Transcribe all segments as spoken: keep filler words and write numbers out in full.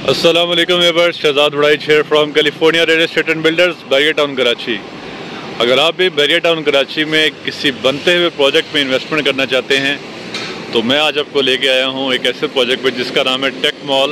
अस्सलाम वालेकुम viewers, Shahzad Badai share from California real estate and builders, Bahria Town Karachi. अगर आप भी बैरियर टाउन कराची में किसी बनते हुए प्रोजेक्ट में इन्वेस्टमेंट करना चाहते हैं तो मैं आज आपको लेके आया हूँ एक ऐसे प्रोजेक्ट पे जिसका नाम है टेक मॉल।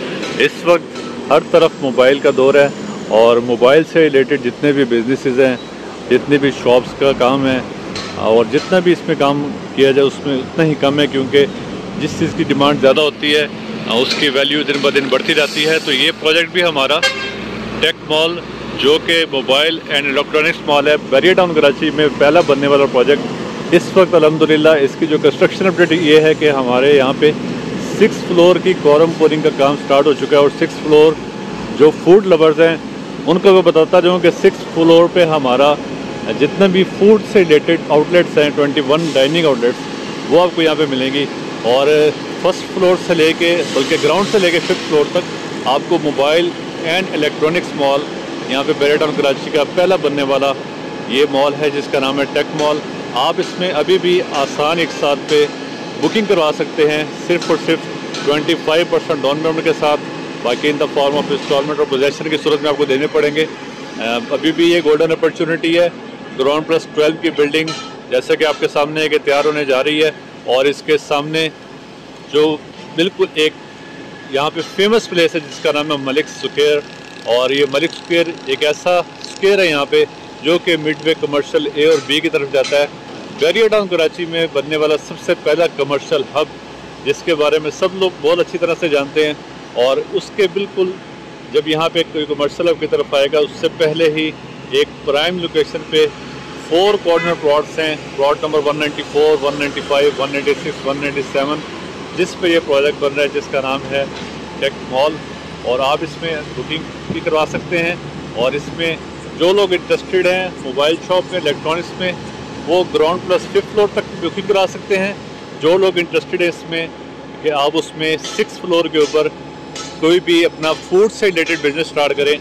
इस वक्त हर तरफ मोबाइल का दौर है और मोबाइल से रिलेटेड जितने भी बिजनेसेस हैं, जितने भी शॉप्स का काम है और जितना भी इसमें काम किया जाए उसमें उतना ही कम है, क्योंकि जिस चीज़ की डिमांड ज़्यादा होती है उसकी वैल्यू दिन ब दिन बढ़ती जाती है। तो ये प्रोजेक्ट भी हमारा टेक मॉल, जो कि मोबाइल एंड इलेक्ट्रॉनिक्स मॉल है, बैरियर टाउन कराची में पहला बनने वाला प्रोजेक्ट। इस वक्त अल्हम्दुलिल्लाह इसकी जो कंस्ट्रक्शन अपडेट ये है कि हमारे यहाँ पे सिक्स फ्लोर की कॉलम पोरिंग का काम स्टार्ट हो चुका है। और सिक्स फ्लोर जो फूड लवर्स हैं उनको मैं बताता जाऊँ कि सिक्स फ्लोर पे हमारा जितना भी फूड से रिलेटेड आउटलेट्स हैं, ट्वेंटी वन डाइनिंग आउटलेट्स, वो आपको यहाँ पे मिलेंगी। और फर्स्ट फ्लोर से लेके बल्कि ग्राउंड से लेके फिफ्थ फ्लोर तक आपको मोबाइल एंड इलेक्ट्रॉनिक्स मॉल यहाँ पे बैरियर टाउन कराची का पहला बनने वाला ये मॉल है जिसका नाम है टेक मॉल। आप इसमें अभी भी आसान एक साथ पे बुकिंग करवा सकते हैं, सिर्फ और सिर्फ पच्चीस परसेंट डाउन पेमेंट के साथ, बाकी in the form of instalment और पोजेसन की सूरत में आपको देने पड़ेंगे। अभी भी ये गोल्डन अपॉर्चुनिटी है। ग्राउंड प्लस ट्वेल्व की बिल्डिंग जैसे कि आपके सामने एक तैयार होने जा रही है और इसके सामने जो बिल्कुल एक यहाँ पे फेमस प्लेस है जिसका नाम है मलिक स्क्वायर। और ये मलिक स्क्वायर एक ऐसा स्क्वायर है यहाँ पे जो कि मिडवे कमर्शियल ए और बी की तरफ जाता है। बैरियर टाउन कराची में बनने वाला सबसे पहला कमर्शियल हब, जिसके बारे में सब लोग बहुत अच्छी तरह से जानते हैं। और उसके बिल्कुल जब यहाँ पे कोई कमर्शियल हब की तरफ आएगा उससे पहले ही एक प्राइम लोकेशन पे फोर कॉर्नर प्लॉट्स हैं, plot number one ninety four, one ninety five, one ninety six, one ninety seven, जिस पे ये प्रोजेक्ट बन रहा है जिसका नाम है टेक मॉल। और आप इसमें बुकिंग भी करवा सकते हैं। और इसमें जो लोग इंटरेस्टेड हैं मोबाइल शॉप में, इलेक्ट्रॉनिक्स में, वो ग्राउंड प्लस फिफ्थ फ्लोर तक बुकिंग करा सकते हैं। जो लोग इंटरेस्टेड है इसमें कि आप उसमें सिक्स फ्लोर के ऊपर कोई भी अपना फूड से रिलेटेड बिजनेस स्टार्ट करें,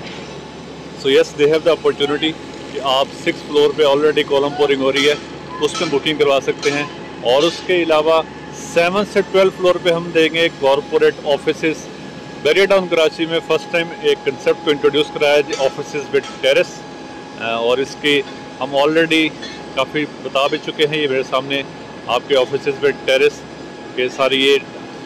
so yes they have the opportunity कि आप सिक्स फ्लोर पे ऑलरेडी कॉलम पोरिंग हो रही है, उसमें बुकिंग करवा सकते हैं। और उसके अलावा सेवन से ट्वेल्व फ्लोर पे हम देंगे corporate offices. Bahria Town Karachi में फ़र्स्ट टाइम एक कंसेप्ट को इंट्रोड्यूस कराया है, ऑफिसेस विद टेरेस। और इसकी हम ऑलरेडी काफ़ी बता भी चुके हैं। ये मेरे सामने आपके ऑफिसेस विद टेरेस के सारी ये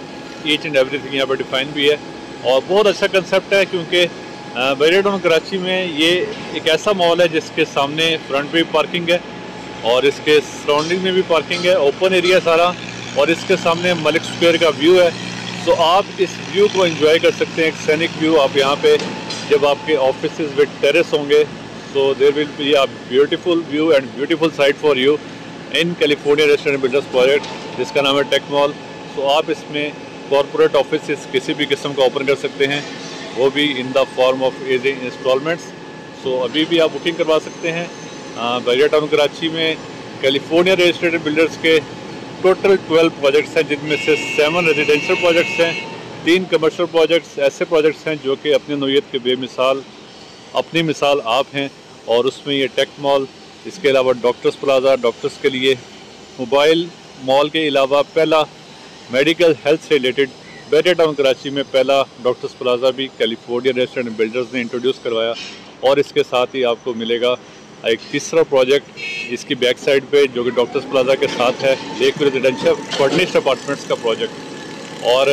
ईच एंड एवरीथिंग यहाँ पर डिफाइन भी है। और बहुत अच्छा कंसेप्ट है क्योंकि बैरियर टाउन कराची में ये एक ऐसा मॉल है जिसके सामने फ्रंट पे पार्किंग है और इसके सराउंडिंग में भी पार्किंग है, ओपन एरिया सारा, और इसके सामने मलिक स्क्वायर का व्यू है। तो आप इस व्यू को एंजॉय कर सकते हैं, एक सैनिक व्यू। आप यहाँ पे जब आपके ऑफिसेज विद टेरेस होंगे तो there will be a beautiful view and beautiful site for you in California restaurant builders project जिसका नाम है टेक मॉल। तो आप इसमें कॉरपोरेट ऑफिस किसी भी किस्म का ओपन कर सकते हैं, वो भी in the form of easy instalments. So अभी भी आप बुकिंग करवा सकते हैं। बैरियर टाउन कराची में कैलिफोर्निया रियल एस्टेट बिल्डर्स के टोटल ट्वेल्व प्रोजेक्ट्स हैं, जिनमें से सेवन रेजिडेंशियल प्रोजेक्ट्स हैं, तीन कमर्शियल प्रोजेक्ट्स, ऐसे प्रोजेक्ट्स हैं जो कि अपनी नौइयत के बेमिसाल, अपनी मिसाल आप हैं। और उसमें ये टेक मॉल, इसके अलावा डॉक्टर्स प्लाजा, डॉक्टर्स के लिए मोबाइल मॉल के अलावा पहला मेडिकल हेल्थ से रिलेटेड बैरियर टाउन कराची में पहला डॉक्टर्स प्लाजा भी कैलिफोर्निया रेस्टोरेंट बिल्डर्स ने इंट्रोड्यूस करवाया। और इसके साथ ही आपको मिलेगा एक तीसरा प्रोजेक्ट इसकी बैक साइड पे जो कि डॉक्टर्स प्लाजा के साथ है, एक रेजिडेंशियल फर्निश्ड अपार्टमेंट्स का प्रोजेक्ट। और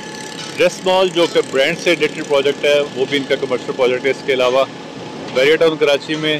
ड्रेस मॉल जो कि ब्रांड से रिलेटेड प्रोजेक्ट है वो भी इनका कमर्शियल प्रोजेक्ट है। इसके अलावा बैरियर टाउन कराची में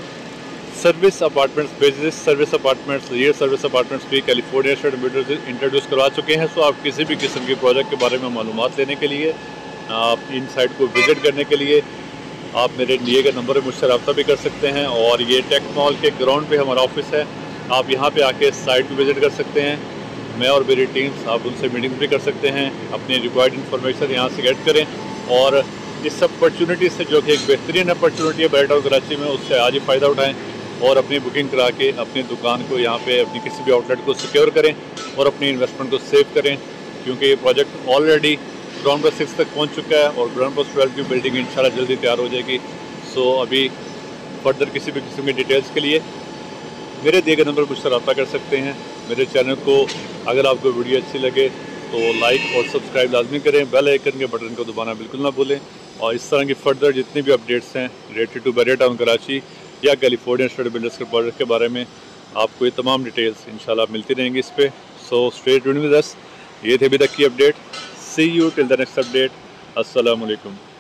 service apartments, business service apartments, real service apartments भी कैलिफोर्निया स्टेट बिल्डर्स इंट्रोड्यूस करवा चुके हैं। सो आप किसी भी किस्म के प्रोजेक्ट के बारे में मालूमात लेने के लिए, आप इन साइट को विज़िट करने के लिए आप मेरे दिए गए नंबर पर मुझसे रब्ता भी कर सकते हैं। और ये टेक मॉल के ग्राउंड पे हमारा ऑफिस है, आप यहाँ पे आके साइट भी विज़िट कर सकते हैं। मैं और मेरी टीम्स आप उनसे मीटिंग्स भी कर सकते हैं, अपनी रिक्वायर्ड इन्फॉर्मेशन यहाँ से गेट करें। और इस अपॉर्चुनिटी से जो कि एक बेहतरीन अपॉर्चुनिटी है बैरियर टाउन कराची में, उससे आज ही फ़ायदा उठाएँ और अपनी बुकिंग करा के अपनी दुकान को यहाँ पे अपनी किसी भी आउटलेट को सिक्योर करें और अपनी इन्वेस्टमेंट को सेव करें। क्योंकि ये project already ground plus six तक पहुँच चुका है और ग्राउंड प्लस ट्वेल्व की बिल्डिंग इंशाल्लाह जल्दी तैयार हो जाएगी। सो अभी फर्दर किसी भी किस्म की डिटेल्स के लिए मेरे दिए गए नंबर पर मुझसे रब्ता कर सकते हैं। मेरे चैनल को अगर आपको वीडियो अच्छी लगे तो लाइक और सब्सक्राइब लाजमी करें, बेल आइकन के बटन को दबाना बिल्कुल ना भूलें और इस तरह की फर्दर जितनी भी अपडेट्स हैं related to Bahria Town Karachi या कैलिफोर्निया स्टेट बिल्डर्स के प्रोजेक्ट के बारे में आपको ये तमाम डिटेल्स इंशाल्लाह मिलती रहेंगी इस पर। So stay tuned with us. ये थे अभी तक की update. See you till the next update. अस्सलाम वालेकुम।